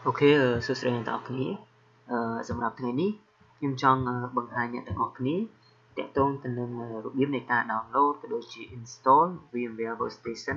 Ok,សួស្តីអ្នកទាំងអស់គ្នាសម្រាប់ថ្ងៃនេះខ្ញុំចង់បង្ហាញអ្នកទាំងអស់គ្នាទាក់ទងទៅនឹងរបៀបនៃការ download ក៏ដូចជា install VMware Workstation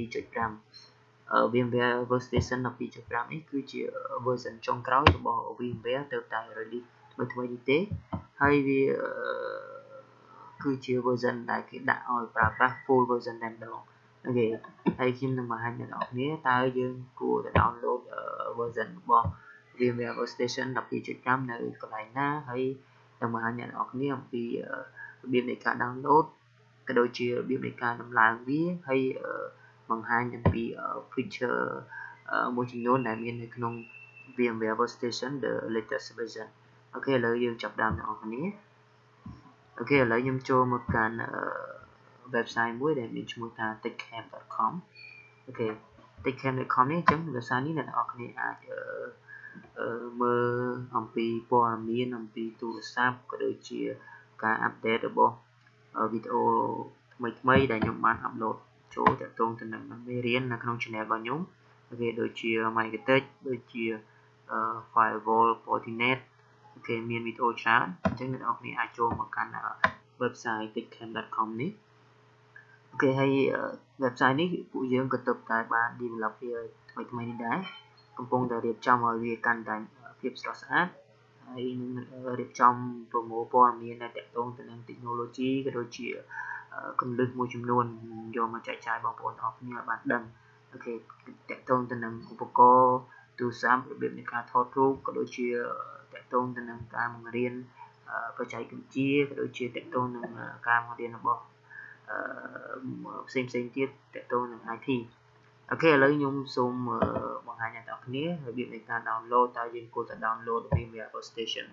12.5 VMware Workstation 12.5 នេះគឺជា version ចុងក្រោយរបស់ VMware ទៅតែ release ថ្មីនេះទេហើយវាគឺជា version ដែលគេដាក់ឲ្យប្រើប្រាស់ full version តែម្ដងអូខេហើយខ្ញុំនឹងបង្ហាញអ្នកនរគ្នាតើយើងគួរតែ download version របស់ VMware Workstation 12.5 នៅកន្លែងណាហើយនឹងបង្ហាញអ្នកនរគ្នាអំពីរបៀបនៃការ download ក៏ដូចជារបៀបនៃការដំឡើងវាហើយបង្ហាញអំពី feature មួយចំនួនដែលមាននៅក្នុង VMware Workstation the latest version អូខេឥឡូវយើងចាប់ផ្ដើមអ្នកនរគ្នាអូខេឥឡូវខ្ញុំចូលមកកាន់website មួយដែលមានឈ្មោះថា techcamp.com អូខេ techcamp.com នេះអញ្ចឹង website នេះអ្នកនរគ្នាអាចមើលអំពីព័ត៌មានអំពីទូរស័ព្ទក៏ដូចជាការអាប់ដេតរបស់វីដេអូថ្មីៗដែលខ្ញុំបានអាប់ឡូតចូលទាក់ទងទៅនឹងមេរៀននៅក្នុង channel របស់ខ្ញុំអូខេដូចជា Microtek ដូចជា Firewall Fortinet អូខេមានវីដេអូច្រើនអញ្ចឹងអ្នកនរគ្នាអាចចូលមកកាន់ website techcamp.com នេះអូខេហើយ website នេះពួកយើងក៏ទើបតែបាន develop វាថ្មីនេះដែរកំពុងតែរៀបចំឲ្យវាកាន់តែភាពស្រស់ស្អាតហើយនឹងរៀបចំប្រមូលព័ត៌មានដែលទាក់ទងទៅនឹង technology ក៏ដូចជាគន្លឹះមួយចំនួនយកមកចែកចាយបងប្អូនទាំងអស់គ្នាឲ្យបានដឹងអូខេទាក់ទងទៅនឹងឧបករណ៍ទូរស័ព្ទរបៀបនៃការថតរូបក៏ដូចជាទាក់ទងទៅនឹងការបង្រៀនបច្ចេកវិទ្យាក៏ដូចជាទាក់ទងនឹងការបង្រៀនរបស់ផ្សេងទៀតទាក់ទងនឹង IT អូខេឥឡូវខ្ញុំសូមបង្ហាញអ្នកទាំងអស់គ្នារបៀបនៃការ download តើយើងគួរតែ download VMware Workstation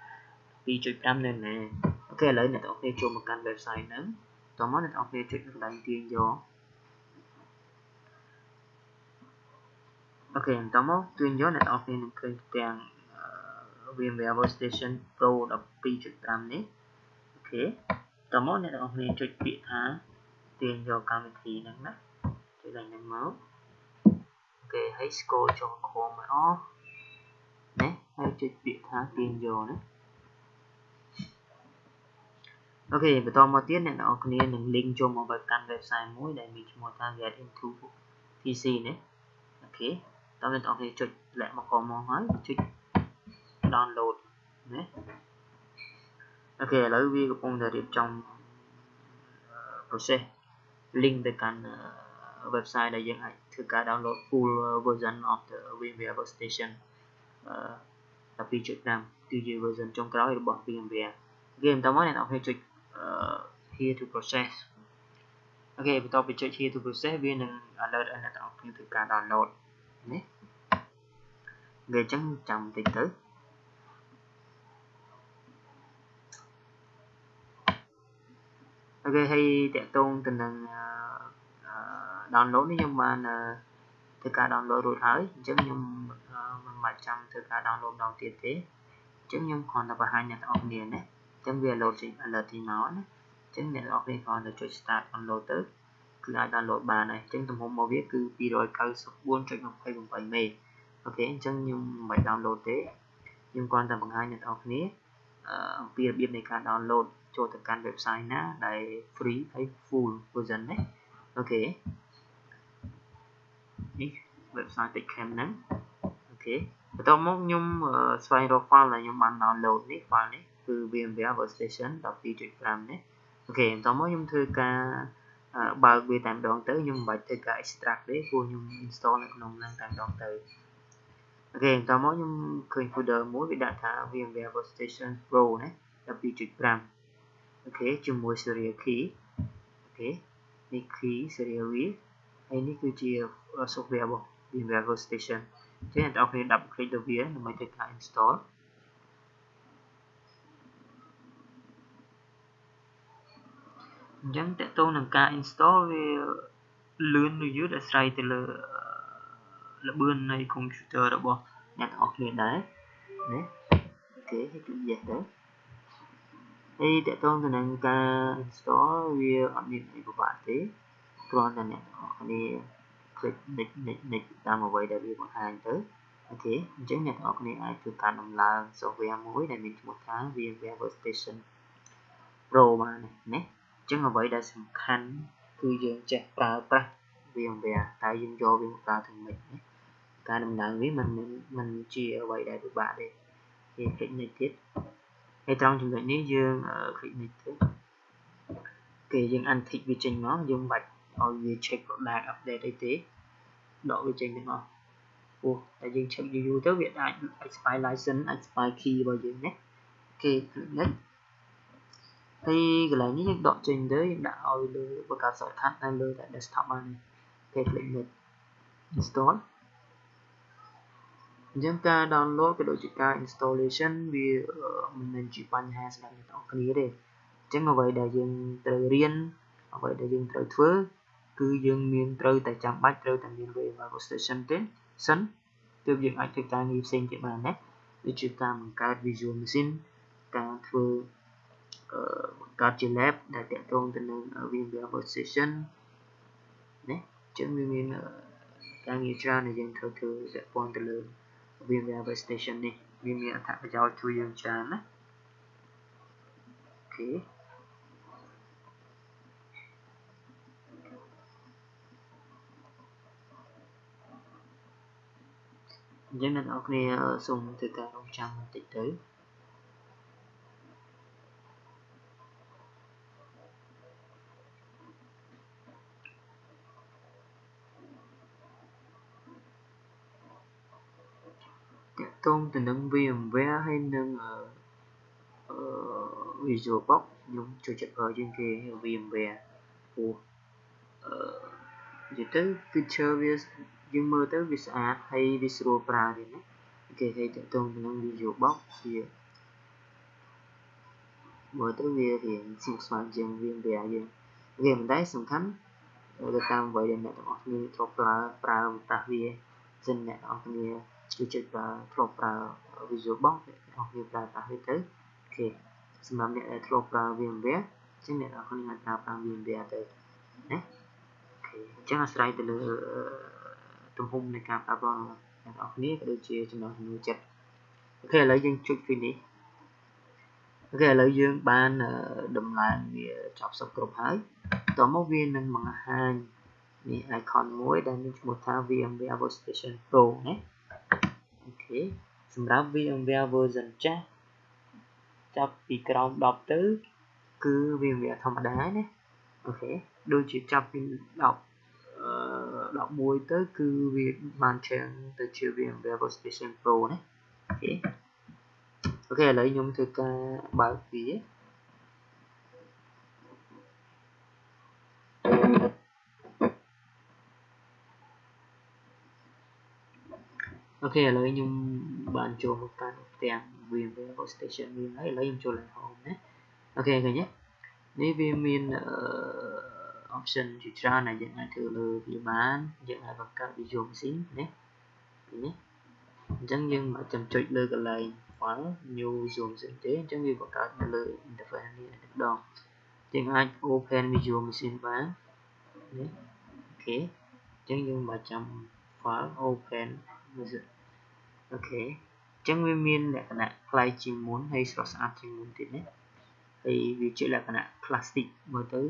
2.5 នៅណាអូខេឥឡូវអ្នកទាំងអស់គ្នាចូលមកកាន់ website ហ្នឹងតោះមកអ្នកទាំងអស់គ្នាចុចកន្លែងទាញយកអូខេបន្តមកទាញយកអ្នកទាំងអស់គ្នានឹងឃើញទាំង VMware Workstation Pro 12.5 នេះអូខេតោះមកអ្នកទាំងអស់គ្នាចុចពាក្យថាទាញយកកម្មវិធីហ្នឹងណាចុចឡើងហ្នឹងមកអូខេហើយ scroll ចុះក្រោមមកអស់ណាហើយចុចពាក្យថាទាញយកណាអូខេបន្តមកទៀតអ្នកនរគ្នានឹង link ចូលមកកាន់ website មួយដែលមានឈ្មោះថា Get into PC ណាអូខេតើអ្នកនរគ្នាចុចលាក់មកក្រោមមកហើយចុច download ណាអូខេឥឡូវវាកំពុងតែរៀបចំ process link ទៅកាន់ website ដែលយើងអាចធ្វើការ download full version of the VMware Workstation 12.5 គឺជា version ចុងក្រោយរបស់ VMware អូខេបន្តមកអ្នកនរគ្នាចុច here to process អូខេបន្ទាប់ពីចុច here to process វានឹង alert ឲ្យអ្នកនរគ្នាធ្វើការ download នេះវាអញ្ចឹងចាំបន្តិចទៅអូខេហើយតាក់ទងទៅនឹង download នេះខ្ញុំបានធ្វើការ download រួចហើយអញ្ចឹងខ្ញុំមិនបាច់ចាំធ្វើការ download ម្ដងទៀតទេអញ្ចឹងខ្ញុំគ្រាន់តែបង្ហាញអ្នកទាំងអស់គ្នាណាអញ្ចឹងវា load ចេញ alert ចេញមកណាអញ្ចឹងអ្នកទាំងអស់គ្នាគ្រាន់តែចុច start download ទៅគឺអាច download បានហើយអញ្ចឹងទំហំរបស់វាគឺ 294.28 មេអូខេអញ្ចឹងខ្ញុំមិនបាច់ download ទេខ្ញុំគ្រាន់តែបង្ហាញអ្នកទាំងអស់គ្នាអំពីរបៀបនៃការ download ចូលទៅកាន់ website ណាដែល free ហើយ full version ណាអូខេនេះ website Techcamp ហ្នឹងអូខេបន្ទាប់មកខ្ញុំស្វែងរក file ដែលខ្ញុំបាន download នេះ file នេះគឺ VMware Workstation 12.5 នេះអូខេបន្ទាប់មកខ្ញុំធ្វើការបើកវាតែម្ដងទៅខ្ញុំមិនបាច់ធ្វើការ extract ទេព្រោះខ្ញុំ install នៅក្នុងហ្នឹងតែម្ដងទៅអូខេបន្តមកខ្ញុំឃើញ folder មួយវាដាក់ថា VMware Workstation Pro ណា 12.5 អូខេជាមួយ serial key អូខេនេះ key serial វាហើយនេះគឺជា software របស់ VMware Workstation អញ្ចឹងអ្នកនរគ្នា double click ទៅវាដើម្បីធ្វើការ install អញ្ចឹងតកតងនឹងការ install វាលឿនឬយឺតអាស្រ័យទៅលើល្បឿននៃ computer របស់អ្នកទាំងអស់គ្នាដែរណាអូខេហើយចុច yes ទៅហើយតកតងទៅនឹងការ install វាអត់មានអីពិបាកទេគ្រាន់តែអ្នកទាំងអស់គ្នា click និចតាមអ្វីដែលវាបង្ហាញទៅ ok chẳngអ្នកទាំងអស់គ្នាអាចធ្វើការដំឡើង software មួយដែលមានឈ្មោះថា VMware Workstation Pro បានណាចឹងអ្វីដែលសំខាន់គឺយើងចេះប្រើប្រាស់ VMware តើយើងយកវាមកប្រើធ្វើម៉េចណាការដំឡើងវាមិនជាអ្វីដែលពិបាកទេគេคลิกនេះទៀតហើយត្រង់ចំណុចនេះយើងคลิกនេះទៅគេយើង untick វាចេញមកយើងមិនបាច់ឲ្យវា check product update អីទេដកវាចេញទាំងអស់ពោះតែយើង check យូរទៅវាអាច expire license expire key របស់យើងណាគេคลิกនេះហើយកន្លែងនេះយើងដកចេញទៅយើងដាក់ឲ្យលើបង្កើត shortcut នៅលើ desktop បានគេคลิกនេះ install អញ្ចឹងការ download ក៏ដូចជាការ installation វាមិនមែនជាបញ្ហាសម្រាប់អ្នកទាំងអស់គ្នាទេអញ្ចឹងអ្វីដែលយើងត្រូវរៀនអ្វីដែលយើងត្រូវធ្វើគឺយើងមានត្រូវតែចាំបាច់ត្រូវតែមាន VMware Workstation ទេសិនទើបយើងអាចធ្វើការងារផ្សេងទៀតបានណាដូចជាការបង្កើត Visual Machine ការធ្វើបង្កើតជា lab ដែលទាក់ទងទៅនឹង VMware Workstation ណាអញ្ចឹងវាមានការងារច្រើនដែលយើងត្រូវធ្វើពាក់ព័ន្ធទៅលើ VMware Workstation នេះវាមានអត្ថប្រយោជន៍ជួយយើងច្រើនណាអូខេអញ្ចឹងអ្នកនរគ្នាសូមធ្វើការរងចាំបន្តិចទៅទាក់ទងទៅនឹង VMware ហើយនឹង Visual Box ខ្ញុំចូលចិត្តប្រើជាងគេ VMware ព្រោះនិយាយទៅ feature វាយើងមើលទៅវាស្អាតហើយវាស្រួលប្រើទៀតណាគេឲ្យទាក់ទងទៅនឹង Visual Box វាមើលទៅវារៀងស្មុគស្មាញជាង VMware យើងវាមិនដែរសំខាន់ទៅតាមអ្វីដែលអ្នកទាំងអស់គ្នាធ្លាប់ប្រើប្រាស់វាសិនអ្នកទាំងអស់គ្នាចូលចិត្តប្រើធ្លាប់ប្រើ Visual Box អ្នកទាំងអស់គ្នាប្រើប្រាស់វាទៅអូខេសម្រាប់អ្នកដែលធ្លាប់ប្រើ VMware អញ្ចឹងអ្នកទាំងអស់គ្នាអាចប្រើប្រាស់ VMware ទៅណាអូខេអញ្ចឹងអាស្រ័យទៅលើទំហំនៃការប្រើប្រាស់អ្នកទាំងអស់គ្នាក៏ដូចជាចំណង់ចំណូលចិត្តអូខេឥឡូវយើងចុច finish អូខេឥឡូវយើងបានដំឡើងវាចប់សពគ្រប់ហើយតោះមកវានឹងបង្ហាញនេះ icon មួយដែលមានឈ្មោះថា VMware Workstation Pro ណាអូខេសម្រាប់ VMware version ចាស់ចាប់ពីក្រោម10ទៅគឺ VMware ធម្មតាណាអូខេដូចជាចាប់ពី11ទៅគឺវាបានឆេងទៅជា VMware Workstation Pro ណាអូខេអូខេឥឡូវខ្ញុំធ្វើការបើកវាអូខេឥឡូវខ្ញុំបានចូលមកកាន់ផ្ទាំង VMware Workstation វិញហើយឥឡូវខ្ញុំចូលឡើង Home ណាអូខេឃើញទេនេះវាមាន option ជាច្រើនដែលយើងអាចធ្វើលើវាបានយើងអាចបង្កើត Visual Machine ណានេះអញ្ចឹងយើងមិនចាំចុចលើកន្លែង File New Visual Machine ទេអញ្ចឹងវាបង្កើតនៅលើ interface នេះតែម្ដងយើងអាច Open Visual Machine បាននេះអូខេអញ្ចឹងយើងមិនចាំ File Openអូខេអញ្ចឹងវាមានលក្ខណៈប្លែកជាងមុនហើយស្រស់ស្អាតជាងមុនទៀតណាហើយវាជាលក្ខណៈ plastic មើលទៅ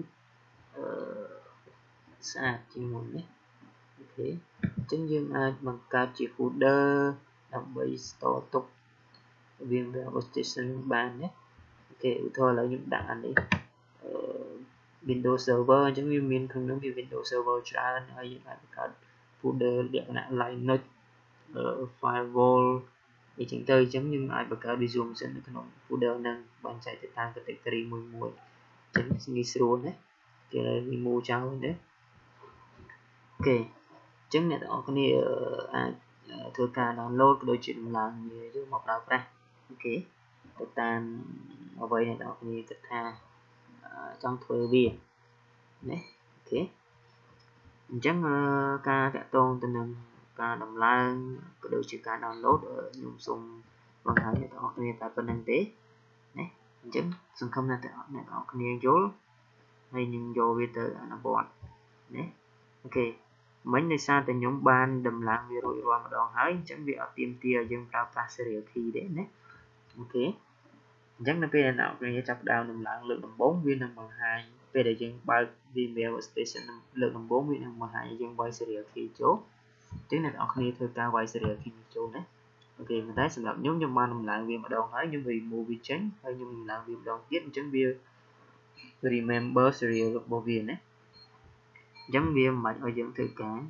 ស្អាតជាងមុនណាអូខេអញ្ចឹងយើងអាចបង្កើតជា folder ដើម្បី store ទុក VMware Workstation បានណាអូខេឧទាហរណ៍ឥឡូវខ្ញុំដាក់អានេះWindows Server អញ្ចឹងវាមានក្នុងនោះវា Windows Server ច្រើនហើយយើងអាចបង្កើត folder លក្ខណៈ Linux firewall អញ្ចឹងទៅអញ្ចឹងយើងអាចបង្កើត Visual Machine នៅក្នុង folder ហ្នឹងបែងចែកទៅតាម category មួយអញ្ចឹងងាយស្រួលណាគេ remove ចោលទេអូខេអញ្ចឹងអ្នកទាំងអស់គ្នាអាចធ្វើការ download ក៏ដូចជាដំឡើងវាយកមកប្រើប្រាស់អូខេទៅតាមអ្វីអ្នកទាំងអស់គ្នាគិតថាចង់ធ្វើវាណាអូខេអញ្ចឹងការតាក់ទងទៅនឹងការដំឡើងក៏ដូចជាការ download ខ្ញុំសូមបង្ហាញអ្នកទាំងអស់គ្នាតែប៉ុណ្្នឹងទេណាអញ្ចឹងសង្ឃឹមថាអ្នកទាំងអស់គ្នាយល់ហើយនឹងយកវាទៅអនុវត្តណាអូខេ mình để sao thì nhóm ban đầm làm việc rồi mà đòn hơi chẳng việc ở tìm tia dương ra ta sẽ điều khi đấy nhé. Ok chẳng là bây nào mình chập đào đầm lạng lượng đầm 4 viên đầm bằng 2 bây giờ dương bao Vimeo Station lượng đầm 4 viên đầm bằng 2 dương quay sẽ điều khi chỗ tiếng này ở khi thôi cao quay sẽ điều khi chỗ đấy. Ok mình thấy sản phẩm nhóm ban đầm lạng viên mà đòn hơi nhưng vì movie tránh hay nhưng làm việc đòn tiết chẳng việc remember serial bộ viên đấy giống viên mà ở dưỡng thực cả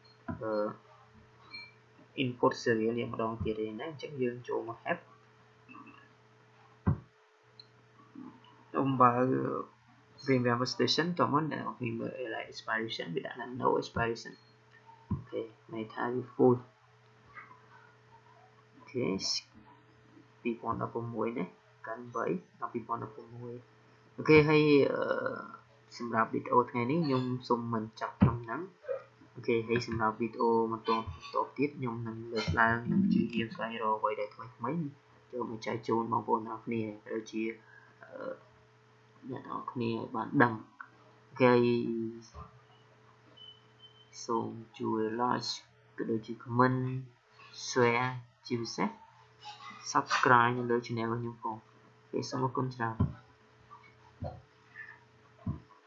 import serial yang dong kiri này chẳng dương chỗ mà hép ông bà Vimeo Station cho món nào Vimeo là expiration bị đã là no expiration. Ok này thay full. Ok vì bọn nó cũng muối này cần với nó vì bọn nó cũng muối. Ok hay xem ra videoថ្ងៃនេះខ្ញុំសូមមិនចាប់ចំណាំ ok ហើយសម្រាប់វីដេអូបន្តទៀតខ្ញុំនឹងលើកឡើងនឹងជាយើងស្វែងរកអ្វីដែលថ្មីៗចូលមកចែកជូនបងប្អូនទាំងគ្នាដូចជាអ្នកទាំងគ្នាឲ្យបានដឹងok សូមជួយ like ក៏ដូចជា comment share ជាពិសេស subscribe នៅលើ channel របស់ខ្ញុំផងសូមអរគុណច្រើន